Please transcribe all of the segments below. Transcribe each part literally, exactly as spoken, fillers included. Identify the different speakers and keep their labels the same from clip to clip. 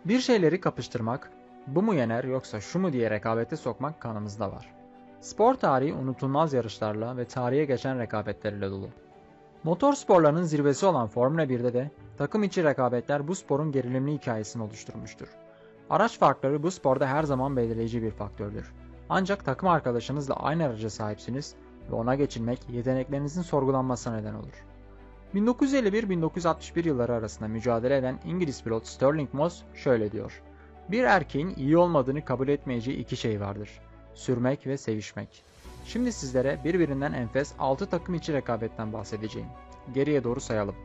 Speaker 1: Bir şeyleri kapıştırmak, bu mu yener yoksa şu mu diye rekabete sokmak kanımızda var. Spor tarihi unutulmaz yarışlarla ve tarihe geçen rekabetlerle dolu. Motor sporlarının zirvesi olan Formula birde de takım içi rekabetler bu sporun gerilimli hikayesini oluşturmuştur. Araç farkları bu sporda her zaman belirleyici bir faktördür. Ancak takım arkadaşınızla aynı araca sahipsiniz ve ona geçilmek yeteneklerinizin sorgulanmasına neden olur. bin dokuz yüz elli bir - bin dokuz yüz altmış bir yılları arasında mücadele eden İngiliz pilot Stirling Moss şöyle diyor: "Bir erkeğin iyi olmadığını kabul etmeyeceği iki şey vardır: sürmek ve sevişmek." Şimdi sizlere birbirinden enfes altı takım içi rekabetten bahsedeceğim. Geriye doğru sayalım.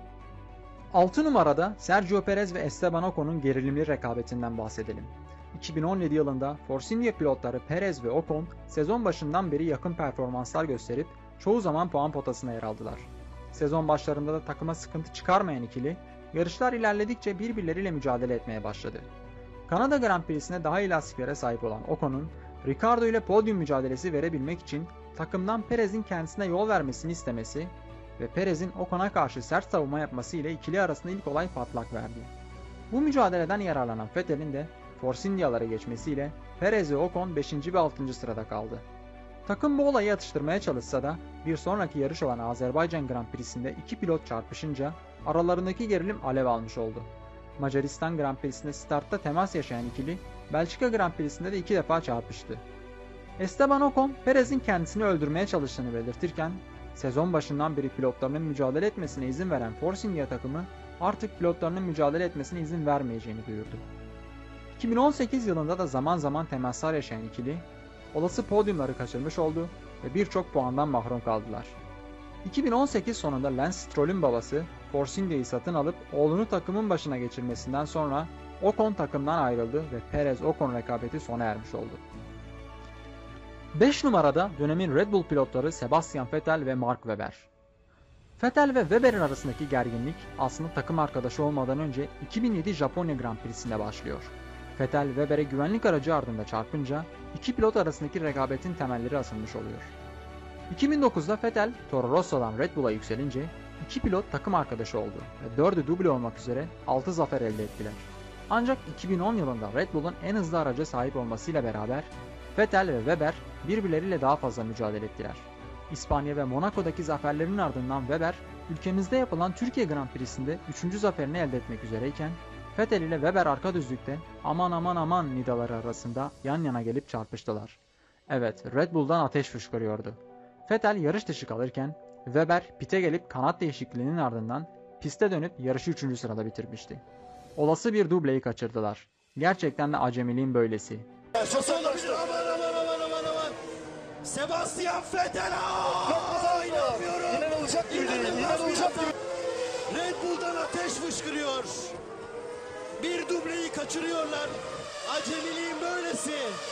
Speaker 1: altı numarada Sergio Perez ve Esteban Ocon'un gerilimli rekabetinden bahsedelim. iki bin on yedi yılında Force India pilotları Perez ve Ocon sezon başından beri yakın performanslar gösterip çoğu zaman puan potasına yer aldılar. Sezon başlarında da takıma sıkıntı çıkarmayan ikili, yarışlar ilerledikçe birbirleriyle mücadele etmeye başladı. Kanada Grand Prix'sinde daha iyi lastiklere sahip olan Ocon'un, Ricciardo ile podyum mücadelesi verebilmek için takımdan Perez'in kendisine yol vermesini istemesi ve Perez'in Ocon'a karşı sert savunma yapması ile ikili arasında ilk olay patlak verdi. Bu mücadeleden yararlanan Vettel'in de Force India'lara geçmesiyle Perez ve Ocon beşinci ve altıncı sırada kaldı. Takım bu olayı atıştırmaya çalışsa da bir sonraki yarış olan Azerbaycan Grand Prix'sinde iki pilot çarpışınca aralarındaki gerilim alev almış oldu. Macaristan Grand Prix'sinde startta temas yaşayan ikili Belçika Grand Prix'sinde de iki defa çarpıştı. Esteban Ocon, Perez'in kendisini öldürmeye çalıştığını belirtirken, sezon başından beri pilotlarının mücadele etmesine izin veren Force India takımı artık pilotlarının mücadele etmesine izin vermeyeceğini duyurdu. iki bin on sekiz yılında da zaman zaman temaslar yaşayan ikili, olası podyumları kaçırmış oldu ve birçok puandan mahrum kaldılar. iki bin on sekiz sonunda Lance Stroll'ün babası Force India'yı satın alıp oğlunu takımın başına geçirmesinden sonra Ocon takımdan ayrıldı ve Perez-Ocon rekabeti sona ermiş oldu. beş numarada dönemin Red Bull pilotları Sebastian Vettel ve Mark Webber. Vettel ve Webber'in arasındaki gerginlik aslında takım arkadaşı olmadan önce iki bin yedi Japonya Grand Prix'sinde başlıyor. Vettel Webber'e güvenlik aracı ardında çarpınca iki pilot arasındaki rekabetin temelleri atılmış oluyor. iki bin dokuzda Vettel Toro Rosso'dan Red Bull'a yükselince iki pilot takım arkadaşı oldu ve dördü duble olmak üzere altı zafer elde ettiler. Ancak iki bin on yılında Red Bull'un en hızlı araca sahip olmasıyla beraber Vettel ve Webber birbirleriyle daha fazla mücadele ettiler. İspanya ve Monaco'daki zaferlerinin ardından Webber, ülkemizde yapılan Türkiye Grand Prix'sinde üçüncü zaferini elde etmek üzereyken Vettel ile Webber arka düzlükte aman aman aman nidaları arasında yan yana gelip çarpıştılar. Evet, Red Bull'dan ateş fışkırıyordu. Vettel yarış dışı kalırken Webber pite gelip kanat değişikliğinin ardından piste dönüp yarışı üçüncü sırada bitirmişti. Olası bir dubleyi kaçırdılar. Gerçekten de acemiliğin böylesi.
Speaker 2: Aman aman aman aman aman. Sebastian Vettel. Aa, inanmıyorum.
Speaker 3: İnanılacak gibi değil. İnanılacak gibi.
Speaker 2: Red Bull'dan ateş fışkırıyor. Bir dubleyi kaçırıyorlar. Acemiliğin böylesi.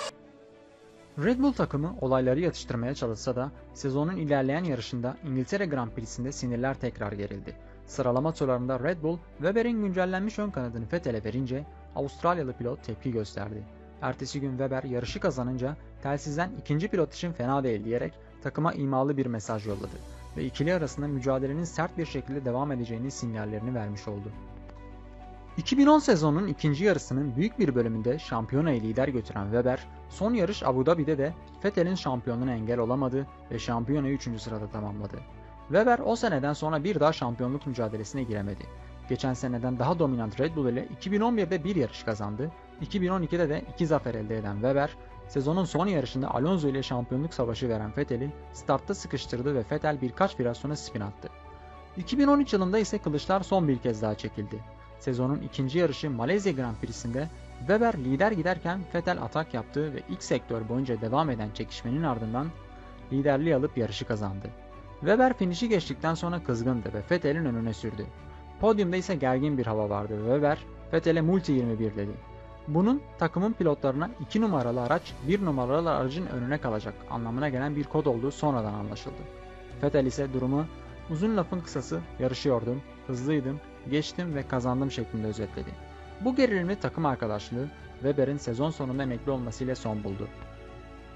Speaker 1: Red Bull takımı olayları yatıştırmaya çalışsa da sezonun ilerleyen yarışında İngiltere Grand Prix'sinde sinirler tekrar gerildi. Sıralama turlarında Red Bull, Webber'in güncellenmiş ön kanadını Vettel'e verince Avustralyalı pilot tepki gösterdi. Ertesi gün Webber yarışı kazanınca telsizden ikinci pilot için fena değil diyerek takıma imalı bir mesaj yolladı ve ikili arasında mücadelenin sert bir şekilde devam edeceğinin sinyallerini vermiş oldu. iki bin on sezonunun ikinci yarısının büyük bir bölümünde şampiyonayı lider götüren Webber, son yarış Abu Dhabi'de de Vettel'in şampiyonluğuna engel olamadı ve şampiyonayı üçüncü sırada tamamladı. Webber o seneden sonra bir daha şampiyonluk mücadelesine giremedi. Geçen seneden daha dominant Red Bull ile iki bin on birde bir yarış kazandı, iki bin on ikide de iki zafer elde eden Webber, sezonun son yarışında Alonso ile şampiyonluk savaşı veren Vettel'i startta sıkıştırdı ve Vettel birkaç biraz sonra spin attı. iki bin on üç yılında ise kılıçlar son bir kez daha çekildi. Sezonun ikinci yarışı Malezya Grand Prix'sinde Webber lider giderken Vettel atak yaptı ve ilk sektör boyunca devam eden çekişmenin ardından liderliği alıp yarışı kazandı. Webber finişi geçtikten sonra kızgındı ve Vettel'in önüne sürdü. Podyumda ise gergin bir hava vardı ve Webber Vettel'e multi yirmi bir dedi. Bunun takımın pilotlarına iki numaralı araç bir numaralı aracın önüne kalacak anlamına gelen bir kod olduğu sonradan anlaşıldı. Vettel ise durumu "uzun lafın kısası yarışıyordum, hızlıydım, geçtim ve kazandım" şeklinde özetledi. Bu gerilimli takım arkadaşlığı Webber'in sezon sonunda emekli olmasıyla son buldu.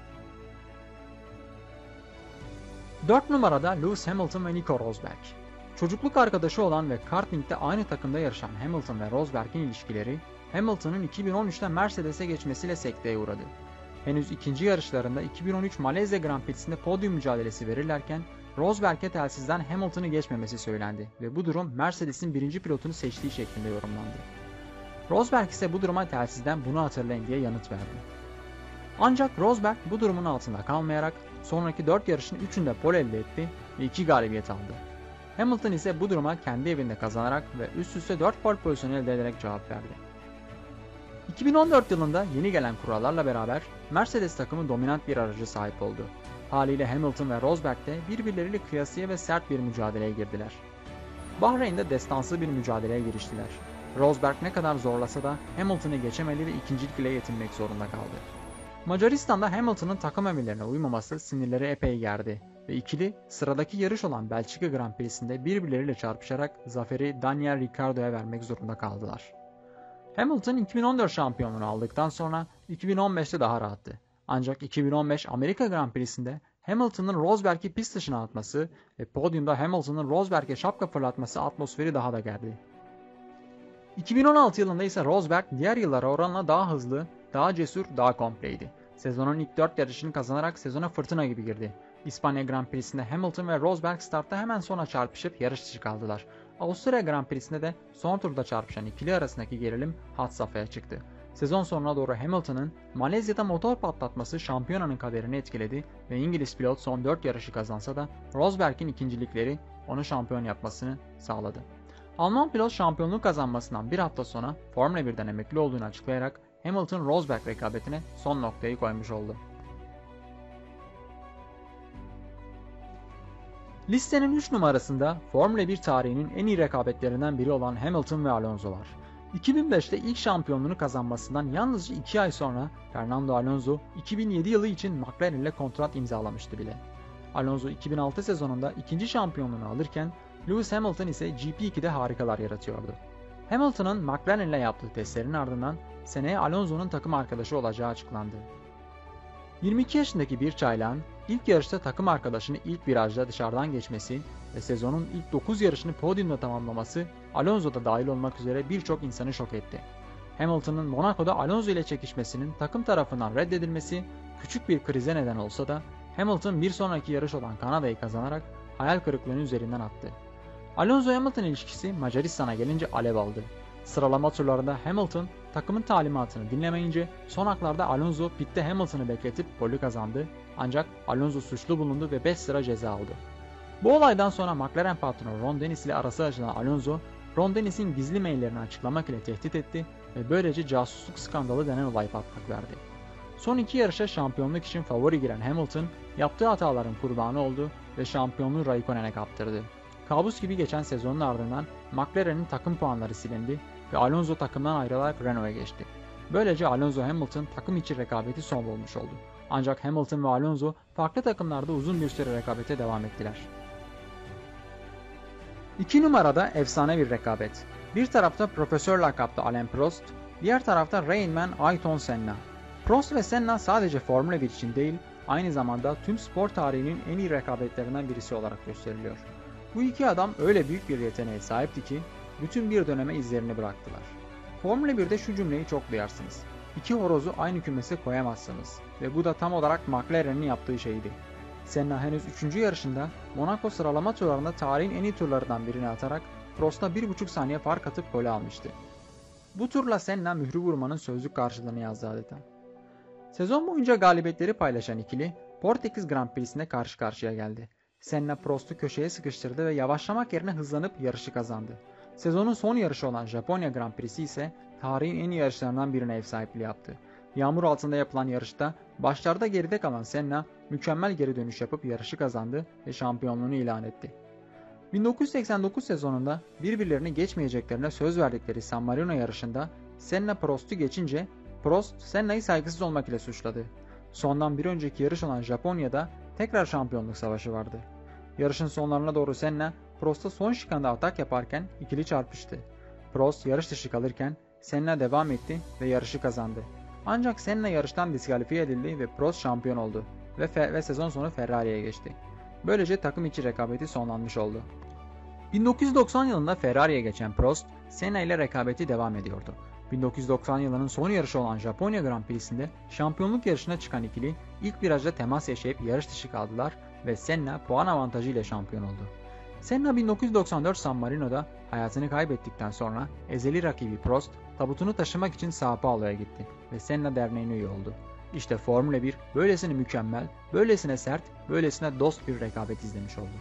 Speaker 1: dört numarada Lewis Hamilton ve Nico Rosberg. Çocukluk arkadaşı olan ve kartingde aynı takımda yarışan Hamilton ve Rosberg'in ilişkileri, Hamilton'ın iki bin on üçte Mercedes'e geçmesiyle sekteye uğradı. Henüz ikinci yarışlarında iki bin on üç Malezya Grand Prix'sinde podyum mücadelesi verirlerken Rosberg'e telsizden Hamilton'ı geçmemesi söylendi ve bu durum Mercedes'in birinci pilotunu seçtiği şeklinde yorumlandı. Rosberg ise bu duruma telsizden bunu hatırlayın diye yanıt verdi. Ancak Rosberg bu durumun altında kalmayarak sonraki dört yarışın üçünde pole elde etti ve iki galibiyet aldı. Hamilton ise bu duruma kendi evinde kazanarak ve üst üste dört pole pozisyonu elde ederek cevap verdi. iki bin on dört yılında yeni gelen kurallarla beraber Mercedes takımı dominant bir aracı sahip oldu. Haliyle Hamilton ve Rosberg de birbirleriyle kıyasıya ve sert bir mücadeleye girdiler. Bahreyn'de destansı bir mücadeleye giriştiler. Rosberg ne kadar zorlasa da Hamilton'ı geçemedi ve ikincilik ile yetinmek zorunda kaldı. Macaristan'da Hamilton'ın takım emirlerine uymaması sinirleri epey gerdi ve ikili sıradaki yarış olan Belçika Grand Prix'sinde birbirleriyle çarpışarak zaferi Daniel Ricciardo'ya vermek zorunda kaldılar. Hamilton iki bin on dört şampiyonluğunu aldıktan sonra iki bin on beşte daha rahattı. Ancak iki bin on beş Amerika Grand Prix'sinde Hamilton'ın Rosberg'i pist dışına atması ve podyumda Hamilton'ın Rosberg'e şapka fırlatması atmosferi daha da gerdi. iki bin on altı yılında ise Rosberg diğer yıllara oranla daha hızlı, daha cesur, daha kompleydi. Sezonun ilk dört yarışını kazanarak sezona fırtına gibi girdi. İspanya Grand Prix'sinde Hamilton ve Rosberg startta hemen sona çarpışıp yarış dışı kaldılar. Avusturya Grand Prix'sinde de son turda çarpışan ikili arasındaki gerilim had safhaya çıktı. Sezon sonuna doğru Hamilton'ın Malezya'da motor patlatması şampiyonanın kaderini etkiledi ve İngiliz pilot son dört yarışı kazansa da Rosberg'in ikincilikleri onu şampiyon yapmasını sağladı. Alman pilot şampiyonluk kazanmasından bir hafta sonra Formula birden emekli olduğunu açıklayarak Hamilton-Rosberg rekabetine son noktayı koymuş oldu. Listenin üç numarasında Formula bir tarihinin en iyi rekabetlerinden biri olan Hamilton ve Alonso var. iki bin beşte ilk şampiyonluğunu kazanmasından yalnızca iki ay sonra Fernando Alonso iki bin yedi yılı için McLaren ile kontrat imzalamıştı bile. Alonso iki bin altı sezonunda ikinci şampiyonluğunu alırken Lewis Hamilton ise G P iki'de harikalar yaratıyordu. Hamilton'ın McLaren ile yaptığı testlerin ardından seneye Alonso'nun takım arkadaşı olacağı açıklandı. yirmi iki yaşındaki bir çaylağın ilk yarışta takım arkadaşını ilk virajda dışarıdan geçmesi ve sezonun ilk dokuz yarışını podyumda tamamlaması Alonso'da dahil olmak üzere birçok insanı şok etti. Hamilton'ın Monaco'da Alonso ile çekişmesinin takım tarafından reddedilmesi küçük bir krize neden olsa da Hamilton bir sonraki yarış olan Kanada'yı kazanarak hayal kırıklığının üzerinden attı. Alonso-Hamilton ilişkisi Macaristan'a gelince alev aldı. Sıralama turlarında Hamilton takımın talimatını dinlemeyince son haklarda Alonso pitte Hamilton'ı bekletip golü kazandı ancak Alonso suçlu bulundu ve beş sıra ceza aldı. Bu olaydan sonra McLaren patronu Ron Dennis ile arası açılan Alonso, Ron Dennis'in gizli maillerini açıklamak ile tehdit etti ve böylece casusluk skandalı denen olay patlak verdi. Son iki yarışa şampiyonluk için favori giren Hamilton yaptığı hataların kurbanı oldu ve şampiyonluğu Raikkonen'e kaptırdı. Kabus gibi geçen sezonun ardından McLaren'in takım puanları silindi ve Alonso takımdan ayrılarak Renault'a geçti. Böylece Alonso-Hamilton takım içi rekabeti son bulmuş oldu. Ancak Hamilton ve Alonso farklı takımlarda uzun bir süre rekabete devam ettiler. İki numarada efsane bir rekabet. Bir tarafta Profesör lakaplı Alain Prost, diğer tarafta Rain Man Ayrton Senna. Prost ve Senna sadece Formula bir için değil, aynı zamanda tüm spor tarihinin en iyi rekabetlerinden birisi olarak gösteriliyor. Bu iki adam öyle büyük bir yeteneğe sahipti ki bütün bir döneme izlerini bıraktılar. Formula birde şu cümleyi çok duyarsınız. İki horozu aynı kümese koyamazsınız ve bu da tam olarak McLaren'in yaptığı şeydi. Senna henüz üçüncü yarışında Monaco sıralama turlarında tarihin en iyi turlarından birini atarak Prost'a bir buçuk saniye fark atıp golü almıştı. Bu turla Senna mührü vurmanın sözlük karşılığını yazdı adeta. Sezon boyunca galibiyetleri paylaşan ikili Portekiz Grand Prix'sinde karşı karşıya geldi. Senna Prost'u köşeye sıkıştırdı ve yavaşlamak yerine hızlanıp yarışı kazandı. Sezonun son yarışı olan Japonya Grand Prix'si ise tarihin en iyi yarışlarından birine ev sahipliği yaptı. Yağmur altında yapılan yarışta başlarda geride kalan Senna mükemmel geri dönüş yapıp yarışı kazandı ve şampiyonluğunu ilan etti. bin dokuz yüz seksen dokuz sezonunda birbirlerini geçmeyeceklerine söz verdikleri San Marino yarışında Senna Prost'u geçince Prost Senna'yı saygısız olmak ile suçladı. Sondan bir önceki yarış olan Japonya'da tekrar şampiyonluk savaşı vardı. Yarışın sonlarına doğru Senna Prost'a son şikanda atak yaparken ikili çarpıştı. Prost yarış dışı kalırken Senna devam etti ve yarışı kazandı. Ancak Senna yarıştan diskalifiye edildi ve Prost şampiyon oldu ve, ve sezon sonu Ferrari'ye geçti. Böylece takım içi rekabeti sonlanmış oldu. bin dokuz yüz doksan yılında Ferrari'ye geçen Prost, Senna ile rekabeti devam ediyordu. bin dokuz yüz doksan yılının son yarışı olan Japonya Grand Prix'sinde şampiyonluk yarışına çıkan ikili ilk virajda temas yaşayıp yarış dışı kaldılar ve Senna puan avantajı ile şampiyon oldu. Senna bin dokuz yüz doksan dört San Marino'da hayatını kaybettikten sonra ezeli rakibi Prost tabutunu taşımak için São Paulo'ya gitti ve Senna derneğine üye oldu. İşte Formula bir böylesine mükemmel, böylesine sert, böylesine dost bir rekabet izlemiş oldu.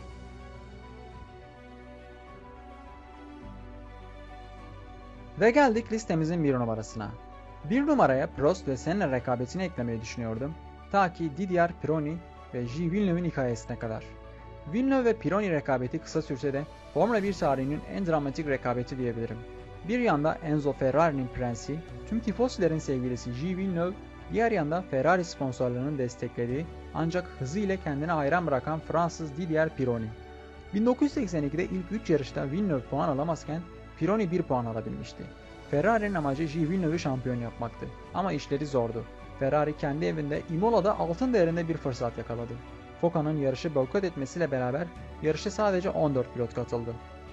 Speaker 1: Ve geldik listemizin bir numarasına. Bir numaraya Prost ve Senna rekabetini eklemeyi düşünüyordum. Ta ki Didier Pironi ve Gilles Villeneuve'in hikayesine kadar. Villeneuve ve Pironi rekabeti kısa sürse de Formula bir tarihinin en dramatik rekabeti diyebilirim. Bir yanda Enzo Ferrari'nin prensi, tüm tifosilerin sevgilisi Gilles Villeneuve, diğer yanda Ferrari sponsorlarının desteklediği ancak hızı ile kendine hayran bırakan Fransız Didier Pironi. bin dokuz yüz seksen ikide ilk üç yarışta Villeneuve puan alamazken Pironi bir puan alabilmişti. Ferrari'nin amacı Gilles Villeneuve'ü şampiyon yapmaktı ama işleri zordu. Ferrari kendi evinde Imola'da altın değerinde bir fırsat yakaladı. Foca'nın yarışı boykot etmesiyle beraber yarışa sadece on dört pilot katıldı.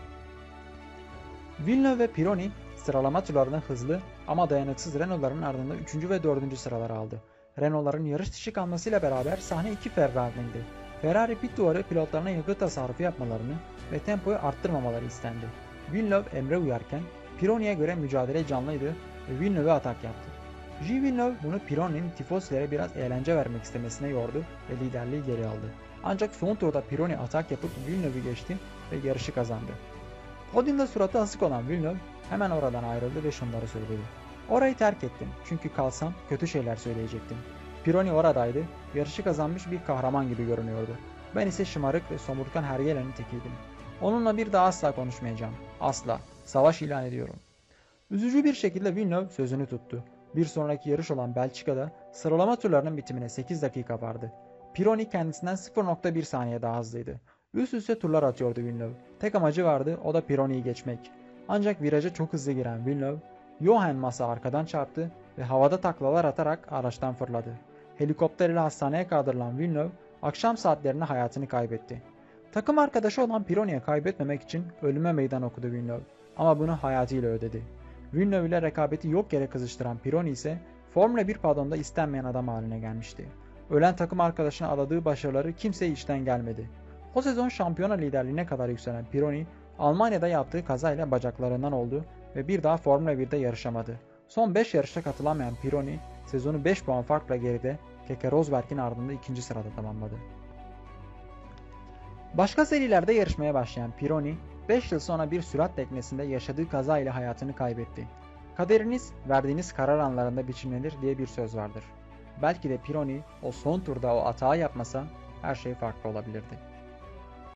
Speaker 1: Villeneuve ve Pironi sıralama turlarında hızlı ama dayanıksız Renault'ların ardında üçüncü ve dördüncü sıraları aldı. Renault'ların yarış dışı kalmasıyla beraber sahne iki Ferrari'nindi. Ferrari pit duvarı pilotlarına yakıt tasarrufu yapmalarını ve tempoyu arttırmamaları istendi. Villeneuve emre uyarken Pironi'ye göre mücadele canlıydı ve Villeneuve'e atak yaptı. Gilles Villeneuve bunu Pironi'nin tifosilere biraz eğlence vermek istemesine yordu ve liderliği geri aldı. Ancak son turda Pironi atak yapıp Villeneuve'ü geçti ve yarışı kazandı. Podyumda suratı asık olan Villeneuve hemen oradan ayrıldı ve şunları söyledi. Orayı terk ettim çünkü kalsam kötü şeyler söyleyecektim. Pironi oradaydı, yarışı kazanmış bir kahraman gibi görünüyordu. Ben ise şımarık ve somurtkan hergelenin tekiydim. Onunla bir daha asla konuşmayacağım. Asla. Savaş ilan ediyorum. Üzücü bir şekilde Villeneuve sözünü tuttu. Bir sonraki yarış olan Belçika'da sıralama turlarının bitimine sekiz dakika vardı. Pironi kendisinden sıfır nokta bir saniye daha hızlıydı. Üst üste turlar atıyordu Villeneuve. Tek amacı vardı, o da Pironi'yi geçmek. Ancak viraja çok hızlı giren Villeneuve, Jochen Mass'a arkadan çarptı ve havada taklalar atarak araçtan fırladı. Helikopter ile hastaneye kaldırılan Villeneuve, akşam saatlerinde hayatını kaybetti. Takım arkadaşı olan Pironi'ye kaybetmemek için ölüme meydan okudu Villeneuve. Ama bunu hayatıyla ödedi. Villeneuve ile rekabeti yok yere kızıştıran Pironi ise Formula bir padonda istenmeyen adam haline gelmişti. Ölen takım arkadaşına adadığı başarıları kimseye içten gelmedi. O sezon şampiyona liderliğine kadar yükselen Pironi, Almanya'da yaptığı kazayla bacaklarından oldu ve bir daha Formula birde yarışamadı. Son beş yarışta katılamayan Pironi, sezonu beş puan farkla geride Keke Rosberg'in ardında ikinci sırada tamamladı. Başka serilerde yarışmaya başlayan Pironi, beş yıl sonra bir sürat teknesinde yaşadığı kaza ile hayatını kaybetti. Kaderiniz verdiğiniz karar anlarında biçimlenir diye bir söz vardır. Belki de Pironi o son turda o hata yapmasa her şey farklı olabilirdi.